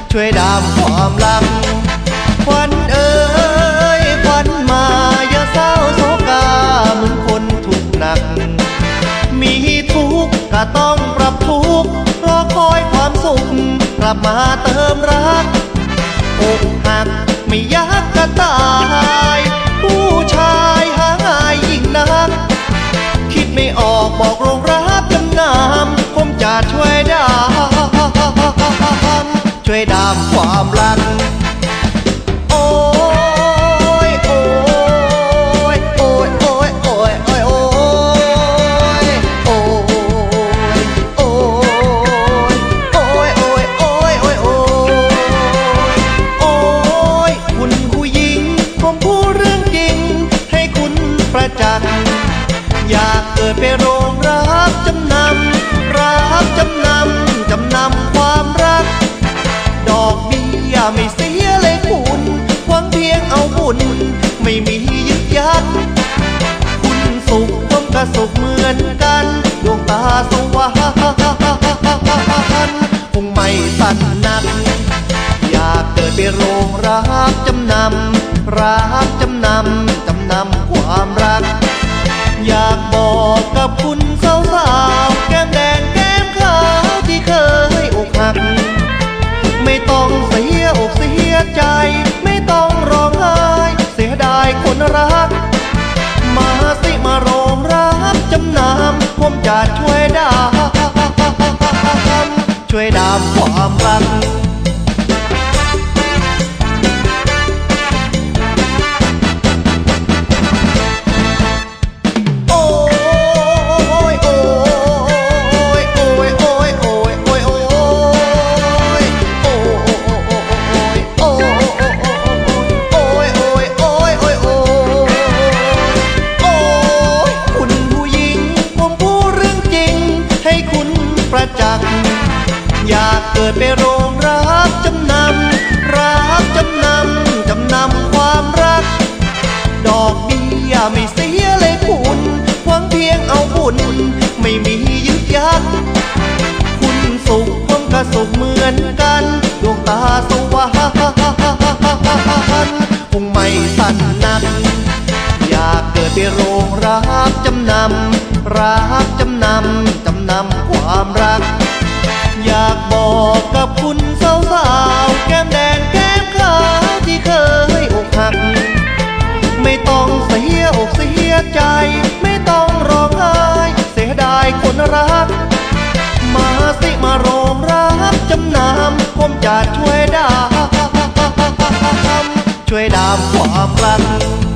ช่วยดามความรักควันเอ๋ยควันมาอย่าเศร้าโศกาเหมือนคนทุกข์หนักมีทุกข์ก็ต้องปรับทุกข์รอคอยความสุขกลับมาเติมรักอกหักไม่อยากจะตายผู้ชายหาง่ายยิ่งนักคิดไม่ออกบอกโรงรับจำนำผมจะช่วยดามช่วยดามความรักโอ้ยโอ้ยโอ้ยโอ้ยโอ้ยโอ้ยโอ้ยโอ้ยโอ้ยโอ้ยโอ้ยโอ้ยโอ้ยโอ้ยโอ้ยคุณผู้หญิงผมพูดเรื่องจริงให้คุณประจักษ์อยากเกิดไปโรงรับจำนำรับจำนำจำนำความรักดอกเบี้ยไม่เสียเลยคุณหวังเพียงเอาบุญไม่มียึดยัดคุณสุขผมก็สุขเหมือนกันดวงตาสว่างคงไม่สั่นนักอยากเกิดไปโรงรับจำนำรับจำนำจำนำความรักอยากบอกกับคุณสาวๆแก้มแดงแก้มขาวที่เคยอกหักไม่ต้องเสียอกเสียใจไม่ต้องร้องไห้เสียดายคนรักมาสิมาโรงรับจำนำผมจะช่วยดามช่วยดามความรักอยากเกิดไปโรงรับจำนำรับจำนำจำนำความรักดอกเบี้ยไม่เสียเลยคุณหวังเพียงเอาบุญไม่มียึดยัดคุณสุขผมก็สุขเหมือนกันดวงตาสว่างคงไม่สั่นนักอยากเกิดไปโรงรับจำนำรับจำนำจำนำความรักอยากบอกกับคุณสาวๆแก้มแดงแก้มขาวที่เคยอกหักไม่ต้องเสียอกเสียใจไม่ต้องร้องไห้เสียดายคนรักมาสิมาโรงรับจำนำผมจะช่วยดามช่วยดามความรัก